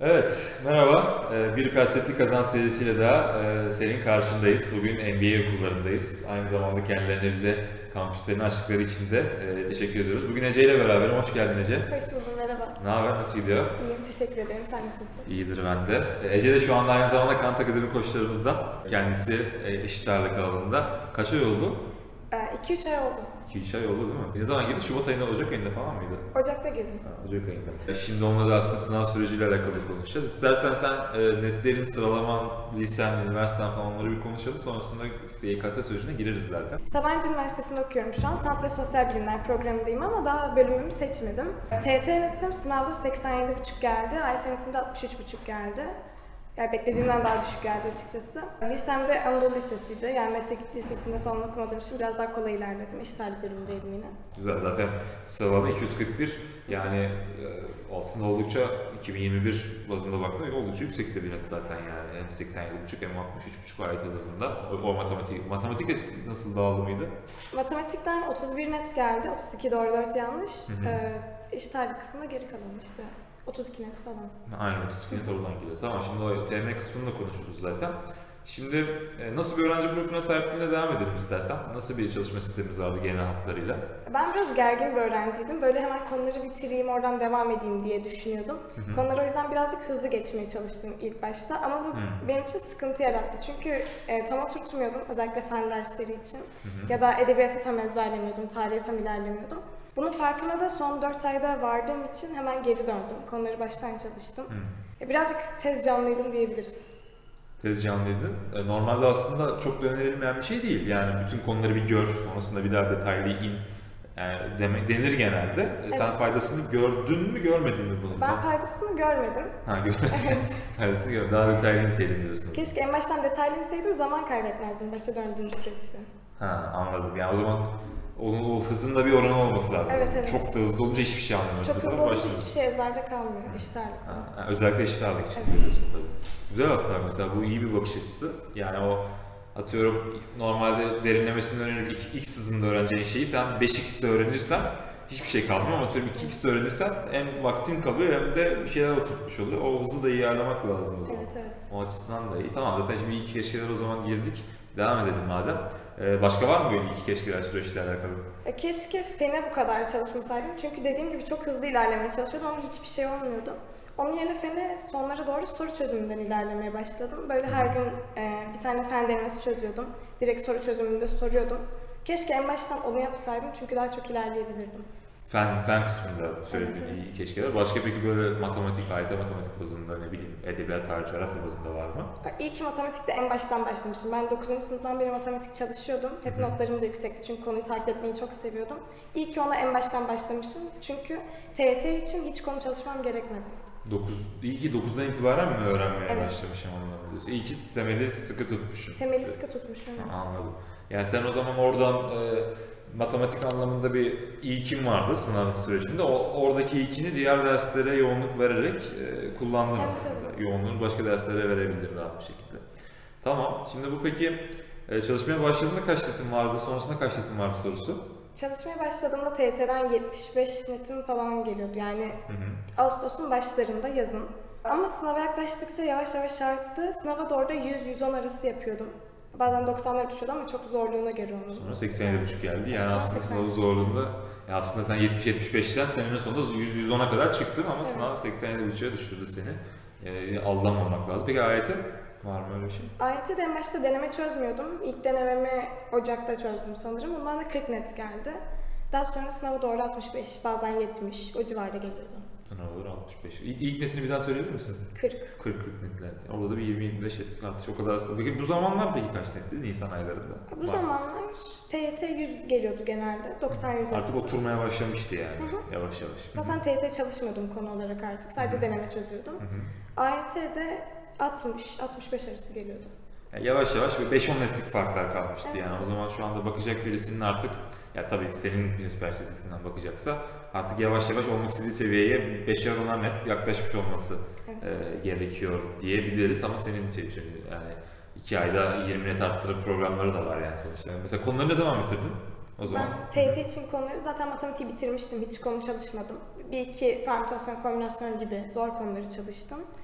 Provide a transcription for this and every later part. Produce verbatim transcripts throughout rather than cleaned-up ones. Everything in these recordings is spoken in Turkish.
Evet, merhaba. Ee, Bir Perspektif Kazan serisiyle daha e, senin karşındayız. Bugün M B A okullarındayız. Aynı zamanda kendilerine bize kampüslerini açtıkları için de e, teşekkür ediyoruz. Bugün Ece ile beraberim. Hoş geldin Ece. Hoş buldum, merhaba. Ne haber, nasıl gidiyor? İyiyim, teşekkür ederim. Sen nasılsın? İyidir ben de. E, Ece de şu anda aynı zamanda Kanat Akademi koçlarımızdan. Kendisi e, eşit ağırlık alanında. Kaç ay oldu? iki üç ay oldu. iki üç ay oldu değil mi? Ne zaman girdi? Şubat ayında, Ocak ayında falan mıydı? Ocak'ta girdim. Ha, Ocak ayında. E, Şimdi onunla da aslında sınav süreciyle alakalı konuşacağız. İstersen sen e, netlerin, sıralaman, lisen, üniversiten falan onları bir konuşalım. Sonrasında Y K S sürecine gireriz zaten. Sabancı Üniversitesi'nde okuyorum şu an. Sanat ve Sosyal Bilimler programındayım ama daha bölümümü seçmedim. T Y T netim sınavda seksen yedi buçuk geldi. A Y T netimde altmış üç buçuk geldi. Yani beklediğimden daha düşük geldi açıkçası. Lisemde Anadolu Lisesi'ydi. Yani meslek lisesinde falan okumadığım için biraz daha kolay ilerledim. Eşit ağırlık bölümündeydim yine. Güzel. Zaten sıralama iki yüz kırk bir. Yani e, aslında oldukça iki bin yirmi bir bazında baktığında oldukça yüksek bir net zaten yani. Hem seksen yedi buçuk hem altmış üç buçuk A Y T bazında. O, o matematik. Matematikte nasıl dağıldı mıydı? Matematikten otuz bir net geldi. otuz iki doğru, dört yanlış. Hı hı. Ee, eşit ağırlık kısmında geri kalan işte. otuz iki net falan. Aynen, otuz iki net oradan geliyor. Tamam, şimdi o T M kısmını da konuşuruz zaten. Şimdi e, nasıl bir öğrenci profiline sahipliğine devam edelim istersen. Nasıl bir çalışma sistemimiz vardı genel hatlarıyla? Ben biraz gergin bir öğrenciydim. Böyle hemen konuları bitireyim, oradan devam edeyim diye düşünüyordum. Hı hı. Konuları o yüzden birazcık hızlı geçmeye çalıştım ilk başta. Ama bu Hı. benim için sıkıntı yarattı. Çünkü e, tam oturtmuyordum, özellikle fen dersleri için. Hı hı. Ya da edebiyatı tam ezberlemiyordum, tarihe tam ilerlemiyordum. Bunun farkına da son dört ayda vardığım için hemen geri döndüm. Konuları baştan çalıştım. Hı. E, birazcık tez canlıydım diyebiliriz. Tez canlıydın. E, Normalde aslında çok da önerilmeyen bir şey değil. Yani bütün konuları bir gör, sonrasında bir daha detaylı in yani demek denir genelde. E, Sen Evet. faydasını gördün mü, görmedin mi bunun? Ben faydasını görmedim. Ha, görmedim. Evet. Faydasını gör. Daha detaylı inseydin diyorsun. Keşke en baştan detaylı inseydim, zaman kaybetmezdim başa döndüğüm süreçte. Ha, anladım. Yani o zaman onun o hızın da bir oranı olması lazım. Evet, evet. Çok da hızlı olunca hiçbir şey anlamıyorsun. Çok Sonra hızlı olunca başladın. hiçbir şey ezberde kalmıyor eşit ağırlıkta. Ha, ha, özellikle eşit ağırlık için Evet. söylüyorsun tabii. Güzel aslında, mesela bu iyi bir bakış açısı. Yani o atıyorum normalde derinlemesine öğrenip X hızında öğreneceğin şeyi sen beş x'te öğrenirsen hiçbir şey kalmıyor, ama atıyorum iki x'te öğrenirsen hem vaktin kalıyor hem de bir şeyler oturtmuş oluyor. O hızı da iyi ayarlamak lazım o zaman. Evet, evet. O açıdan da iyi. Tamam, zaten şimdi iyi ki keşkeler o zaman girdik. Devam edelim madem. Ee, başka var mı böyle iyi ki keşkeler süreçle alakalı? E, keşke fene bu kadar çalışmasaydım. Çünkü dediğim gibi çok hızlı ilerlemeye çalışıyordum ama hiçbir şey olmuyordu. Onun yerine fene sonlara doğru soru çözümünden ilerlemeye başladım. Böyle her gün e, bir tane fen denemesi çözüyordum. Direkt soru çözümünde soruyordum. Keşke en baştan onu yapsaydım çünkü daha çok ilerleyebilirdim. Fen, fen kısmında söylediğin Evet, evet. iyi keşkeler. Başka peki böyle matematik, A Y T matematik bazında, ne bileyim edebiyat, tarih, coğrafya bazında var mı? İyi ki matematikte en baştan başlamışım. Ben dokuzuncu sınıftan beri matematik çalışıyordum. Hep Hı hı. notlarım da yüksekti çünkü konuyu takip etmeyi çok seviyordum. İyi ki ona en baştan başlamışım çünkü T Y T için hiç konu çalışmam gerekmedi. dokuz, iyi ki dokuzdan itibaren mi öğrenmeye Evet. başlamışım anlamı diyorsun. İyi ki temeli sıkı tutmuşum. Temeli sıkı tutmuşum. Evet. Anladım. Yani sen o zaman oradan e, matematik anlamında bir ilkin vardı sınav sürecinde. O, oradaki ilkini diğer derslere yoğunluk vererek e, kullandın Evet, aslında. evet. Yoğunluğunu başka derslere verebildin rahat bir şekilde. Tamam. Şimdi bu peki e, çalışmaya başladığında kaç netin vardı, sonrasında kaç netin vardı sorusu? Çalışmaya başladığımda T Y T'den yetmiş beş netim falan geliyordu. Yani Hı hı. Ağustos'un başlarında, yazın. Ama sınava yaklaştıkça yavaş yavaş arttı. Sınava doğru da yüz yüz on arası yapıyordum. Bazen doksanlara düşüyordu ama çok zorluğuna göre onu. Sonra seksen yedi buçuk geldi. Yani Sonra aslında seksen sınavı yedi. zorluğunda, ya aslında sen yetmiş yetmiş beşten senenin sonunda yüz yüz ona kadar çıktın ama Evet. sınav seksen yedi buçuğa düşürdü seni. Ee, aldanmamak lazım. Peki A Y T var mı öyle bir şey? A Y T'de en başta deneme çözmüyordum. İlk denememi Ocak'ta çözdüm sanırım. Ondan da kırk net geldi. Daha sonra sınava doğru altmış beş, bazen yetmiş, o civarda geliyordu. Sınavlar altmış beş. İlk, ilk netini bir daha söyleyebilir misin? kırk. kırk kırk netler. Orada da bir yirmi yirmi beş artış o kadar. Peki bu zamanlar peki kaç netti? Nisan aylarında. Bu Var. zamanlar T Y T yüz geliyordu genelde. doksan yüz Artık arası. oturmaya başlamıştı yani. Hı hı. Yavaş yavaş. Zaten T Y T çalışmıyordum konu olarak artık. Sadece Hı hı. deneme çözüyordum. Hı hı. A Y T'de altmış altmış beş arası geliyordu. Yani yavaş yavaş ve beş on netlik farklar kalmıştı. Evet, Yani o evet. zaman şu anda bakacak birisinin artık, ya tabii senin perspektifinden bakacaksa artık yavaş yavaş olmak istediği seviyeye beşer onar net yaklaşmış olması Evet. e, gerekiyor diyebiliriz, ama senin şey, yani iki ayda yirmi net arttırıp programları da var yani sonuçta. Mesela konuları ne zaman bitirdin o zaman? Ben T Y T için konuları zaten matematiği bitirmiştim. Hiç konu çalışmadım. Bir iki permütasyon, kombinasyon gibi zor konuları çalıştım.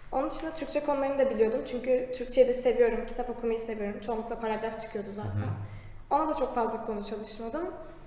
Onun dışında Türkçe konularını da biliyordum çünkü Türkçeyi de seviyorum, kitap okumayı seviyorum. Çoğunlukla paragraf çıkıyordu zaten. Hı hı. Ona da çok fazla konu çalışmadım.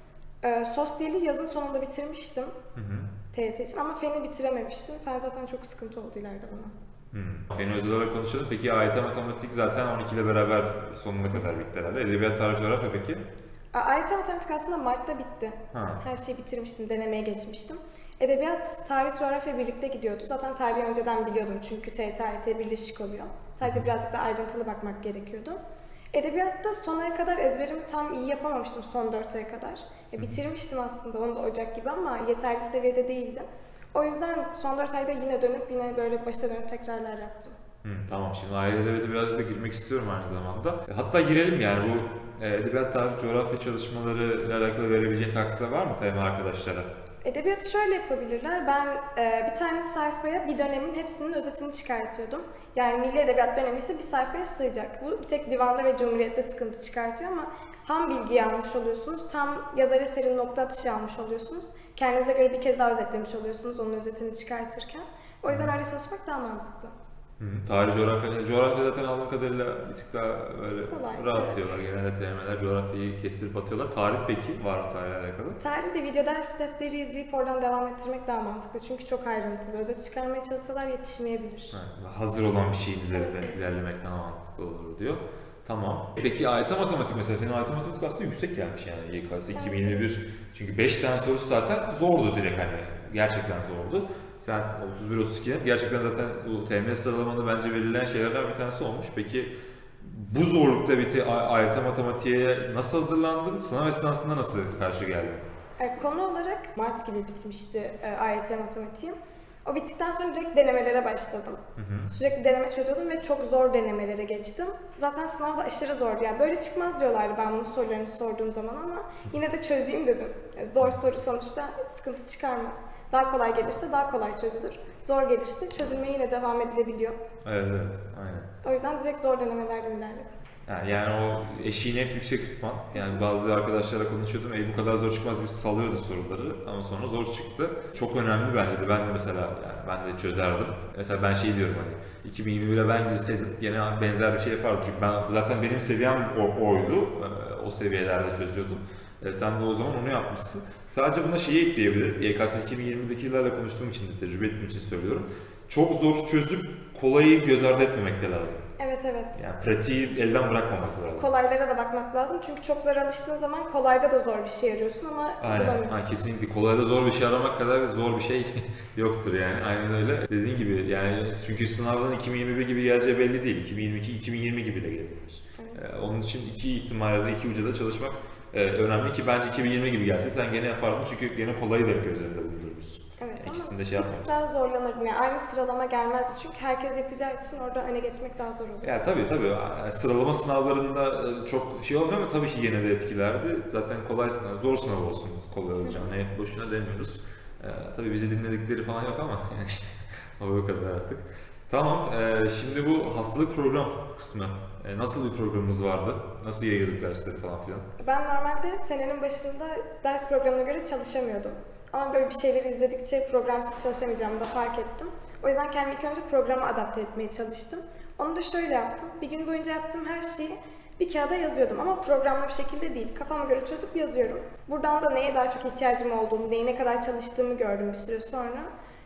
Ee, Sosyali yazın sonunda bitirmiştim hı hı. T Y T için ama Fen'i bitirememiştim. Fen zaten çok sıkıntı oldu ileride bana. Hmm. Fen'i özel olarak konuşalım. Peki A Y T Matematik zaten on iki ile beraber sonuna kadar bitti herhalde. Edebiyat, tarih, coğrafya peki? A Y T Matematik aslında Mart'ta bitti. Ha. Her şeyi bitirmiştim, denemeye geçmiştim. Edebiyat, tarih, coğrafya birlikte gidiyordu. Zaten tarihi önceden biliyordum çünkü T Y T, A Y T birleşik oluyor. Sadece birazcık da ayrıntılı bakmak gerekiyordu. Edebiyatta son aya kadar ezberimi tam iyi yapamamıştım son dört aya kadar. Ya, bitirmiştim aslında onu da Ocak gibi ama yeterli seviyede değildim. O yüzden son dört ayda yine dönüp yine böyle başa dönüp tekrarlar yaptım. Hı, tamam, şimdi A Y T Edebiyat'a birazcık da girmek istiyorum aynı zamanda. Hatta girelim yani bu e, edebiyat, tarih, coğrafya çalışmaları ile alakalı verebileceğin taktikler var mı T M arkadaşlara? Edebiyatı şöyle yapabilirler. Ben e, bir tane sayfaya bir dönemin hepsinin özetini çıkartıyordum. Yani Milli Edebiyat dönemi ise bir sayfaya sığacak. Bu bir tek Divan'da ve Cumhuriyet'te sıkıntı çıkartıyor ama ham bilgiyi almış oluyorsunuz, tam yazar eserin nokta atışı almış oluyorsunuz. Kendinize göre bir kez daha özetlemiş oluyorsunuz onun özetini çıkartırken. O yüzden öyle çalışmak daha mantıklı. Hı, tarih, coğrafya, coğrafya zaten aldığım kadarıyla bir tık daha böyle kolay, rahat evet. Diyorlar. Genelde T M'ler coğrafyayı kestirip atıyorlar. Tarih peki var mı tarihle alakalı? Tarih de video ders defteri izleyip oradan devam ettirmek daha mantıklı. Çünkü çok ayrıntılı. Özet çıkarmaya çalışsalar yetişmeyebilir. Evet, hazır olan bir şeyin üzerinde evet. ilerlemek daha mantıklı olur diyor. Tamam. Peki A Y T Matematik mesela, senin A Y T Matematik aslında yüksek gelmiş yani Y K S iki bin yirmi bir. Evet. Çünkü beş tane sorusu zaten zordu direkt hani. Gerçekten zordu. Sen otuz bir otuz iki net gerçekten zaten bu T M S sıralamanda bence belirlenen şeylerden bir tanesi olmuş. Peki bu zorlukta bir A Y T Matematik'e nasıl hazırlandın? Sınav esnasında nasıl karşı geldin? Yani konu olarak Mart gibi bitmişti A Y T Matematik'im. O bittikten sonra direkt denemelere başladım. Hı hı. Sürekli deneme çözüyordum ve çok zor denemelere geçtim. Zaten sınavda aşırı zordu. Yani böyle çıkmaz diyorlardı ben bunun sorularını sorduğum zaman ama yine de çözeyim dedim. Yani zor soru sonuçta sıkıntı çıkarmaz. Daha kolay gelirse daha kolay çözülür. Zor gelirse çözülmeye yine devam edilebiliyor. Evet evet, aynen. O yüzden direkt zor denemelerden ilerledim. Yani, yani o eşiğini hep yüksek tutman. Yani bazı arkadaşlarla konuşuyordum, e bu kadar zor çıkmaz deyip salıyordu soruları ama sonra zor çıktı. Çok önemli bence de. Ben de mesela yani ben de çözerdim. Mesela ben şey diyorum hani iki bin yirmi bire ben girseydim yine benzer bir şey yapardım. Çünkü ben zaten benim seviyem o, oydu. O seviyelerde çözüyordum. E, sen de o zaman onu yapmışsın. Sadece buna şeyi ekleyebilirim. Y K S iki bin yirmi'dekilerle konuştuğum için de tecrübe ettiğim için söylüyorum. Çok zor çözüp kolayı göz ardı etmemek de lazım. Evet evet. Yani pratiği elden bırakmamak lazım. Kolaylara da bakmak lazım çünkü çok zor alıştığın zaman kolayda da zor bir şey arıyorsun ama bulamıyorsun. Aynen, kesinlikle. Kolayda zor bir şey aramak kadar zor bir şey yoktur yani. Aynen öyle. Dediğin gibi yani çünkü sınavdan iki bin yirmi bir gibi geleceği belli değil. iki bin yirmi iki iki bin yirmi gibi de gelebilir. Evet. Ee, onun için iki ihtimalle iki ucuda da çalışmak e, önemli ki bence iki bin yirmi gibi gelse sen gene yapardın çünkü gene kolayı da göz önünde bulundurmuşsun. Evet yani ama de şey bir tık daha zorlanırdım. Yani aynı sıralama gelmezdi çünkü herkes yapacağı için orada öne geçmek daha zor oluyor. Ya tabii tabii. Sıralama sınavlarında çok şey olmuyor ama tabii ki yine de etkilerdi. Zaten kolay sınav, zor sınav olsun kolay olacağını hep boşuna demiyoruz. Ee, tabii bizi dinledikleri falan yok ama yani işte o kadar artık. Tamam, ee, şimdi bu haftalık program kısmı. Ee, nasıl bir programımız vardı? Nasıl yayıyorduk dersleri falan filan? Ben normalde senenin başında ders programına göre çalışamıyordum. Ama böyle bir şeyleri izledikçe programsız çalışamayacağımı da fark ettim. O yüzden kendimi ilk önce programa adapte etmeye çalıştım. Onu da şöyle yaptım. Bir gün boyunca yaptığım her şeyi bir kağıda yazıyordum ama programlı bir şekilde değil. Kafama göre çözüp yazıyorum. Buradan da neye daha çok ihtiyacım olduğunu, neyi ne kadar çalıştığımı gördüm bir süre sonra.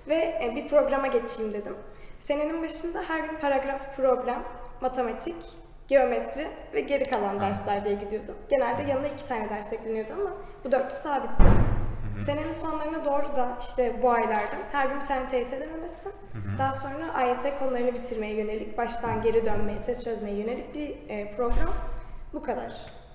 Ve bir programa geçeyim dedim. Senenin başında her gün paragraf, problem, matematik, geometri ve geri kalan dersler diye gidiyordu. Genelde yanına iki tane ders ekleniyordu ama bu dörtlü sabitti. Hı-hı. Senenin sonlarına doğru da işte bu aylarda her gün bir tane T Y T denemesi, Hı-hı. daha sonra A Y T konularını bitirmeye yönelik, baştan geri dönmeye, test çözmeye yönelik bir e, program. Bu kadar.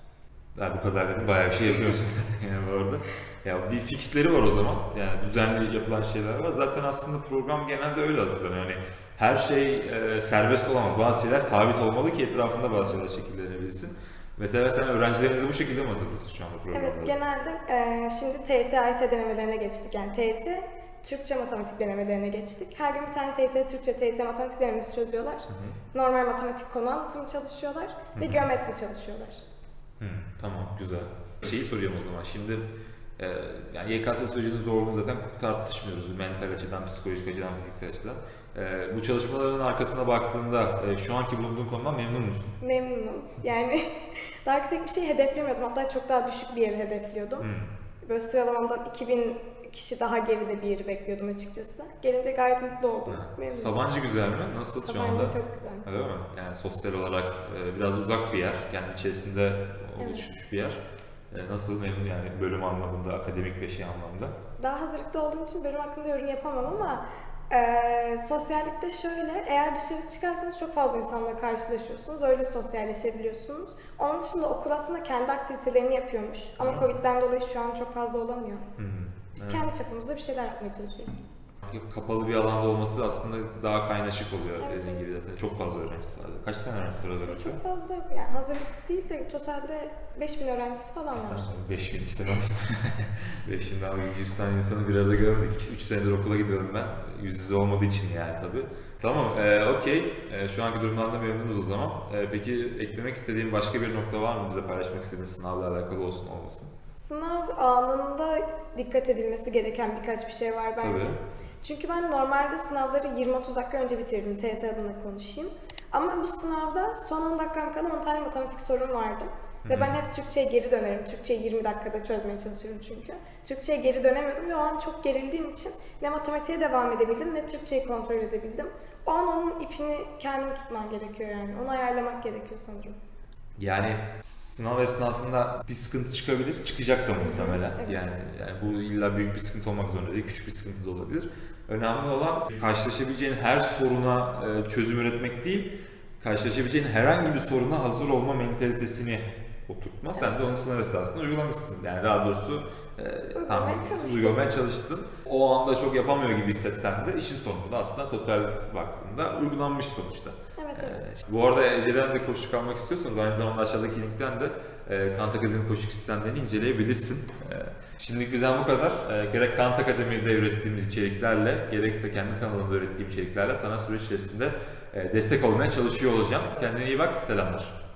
Ya bu kadar dedim, bayağı bir şey yapıyorsun yani orada. Ya bir fixleri var o zaman, yani düzenli yapılan şeyler var. Zaten aslında program genelde öyle hazırlanıyor. Yani her şey e, serbest olamaz. Bazı şeyler sabit olmalı ki etrafında bazı şeyler şekillenebilsin. Mesela sen öğrencilerini de bu şekilde mi hatırlıyorsun şu anda programları? Evet, genelde e, şimdi T Y T, A Y T denemelerine geçtik. Yani T Y T, Türkçe matematik denemelerine geçtik. Her gün bir tane T Y T, Türkçe, T Y T matematik denemesi çözüyorlar. Hı hı. Normal matematik konu anlatımı çalışıyorlar hı hı. ve geometri çalışıyorlar. Hı, tamam, güzel. Şeyi soruyorum o zaman. Şimdi e, yani Y K S sürecinin zorluğunu zaten tartışmıyoruz. Mental açıdan, psikolojik açıdan, fiziksel açıdan. E, bu çalışmaların arkasına baktığında e, şu anki bulunduğun konudan memnun musun? Memnunum. Yani daha yüksek bir şey hedeflemiyordum. Hatta çok daha düşük bir yeri hedefliyordum. Hmm. Böyle sıralamamda iki bin kişi daha geride bir yeri bekliyordum açıkçası. Gelince gayet mutlu oldum. Memnunum. Sabancı güzel mi? Nasıl Sabancı şu anda? Sabancı çok güzel. Öyle mi? Yani sosyal olarak e, biraz uzak bir yer. Kendi içerisinde oluşmuş evet. bir yer. E, nasıl memnun yani bölüm anlamında, akademik ve şey anlamda? Daha hazırlıkta olduğum için bölüm hakkında yorum yapamam ama e, sosyallikte şöyle, eğer dışarı çıkarsanız çok fazla insanla karşılaşıyorsunuz. Öyle sosyalleşebiliyorsunuz. Onun dışında okul aslında kendi aktivitelerini yapıyormuş. Ama Covid'den dolayı şu an çok fazla olamıyor. Hmm. Biz evet. kendi çapımızda bir şeyler yapmaya çalışıyoruz. Kapalı bir alanda olması aslında daha kaynaşık oluyor evet, dediğin gibi zaten. Çok fazla öğrencisi var. Kaç tane öğrencisi var hazırlıkta? Çok fazla yok yani hazırlık değil de totalde beş bin öğrencisi falan var. beş bin işte beş bin daha yüz yüz tane insanı bir arada görmedik. üç senedir okula gidiyorum ben. Yüz yüze olmadığı için yani tabii. Tamam, e, okey. E, şu anki durumdan da memnunuz o zaman. E, peki eklemek istediğin başka bir nokta var mı bize paylaşmak istediğin sınavla alakalı olsun olmasın? Sınav anında dikkat edilmesi gereken birkaç bir şey var bence. Tabii. Çünkü ben normalde sınavları yirmi otuz dakika önce bitirdim, T Y T adına konuşayım. Ama bu sınavda son on dakikam kala on tane matematik sorum vardı. Hı-hı. Ve ben hep Türkçe'ye geri dönerim. Türkçeyi yirmi dakikada çözmeye çalışırım çünkü. Türkçe'ye geri dönemiyordum ve o an çok gerildiğim için ne matematiğe devam edebildim ne Türkçeyi kontrol edebildim. O an onun ipini kendim tutmam gerekiyor yani. Onu ayarlamak gerekiyor sanırım. Yani sınav esnasında bir sıkıntı çıkabilir, çıkacak da muhtemelen. Evet. Yani, yani bu illa büyük bir sıkıntı olmak zorunda değil, küçük bir sıkıntı da olabilir. Önemli olan karşılaşabileceğin her soruna çözüm üretmek değil, karşılaşabileceğin herhangi bir soruna hazır olma mentalitesini oturtma. Evet. Sen de onu sınav esnasında uygulamışsın. Yani daha doğrusu e, tamam, uygulamaya çalıştın. O anda çok yapamıyor gibi hissetsen de işin sonunda aslında total baktığında uygulanmış sonuçta. Evet, evet. Ee, bu arada Ece'den de koşu kalmak istiyorsanız aynı zamanda aşağıdaki linkten de e, Kant Akademi koşu sistemlerini inceleyebilirsin. E, şimdilik bizden bu kadar. E, gerek Kant Akademi'de ürettiğimiz içeriklerle, gerekse kendi kanalımda ürettiğim içeriklerle sana süreç içerisinde e, destek olmaya çalışıyor olacağım. Kendine iyi bak, selamlar.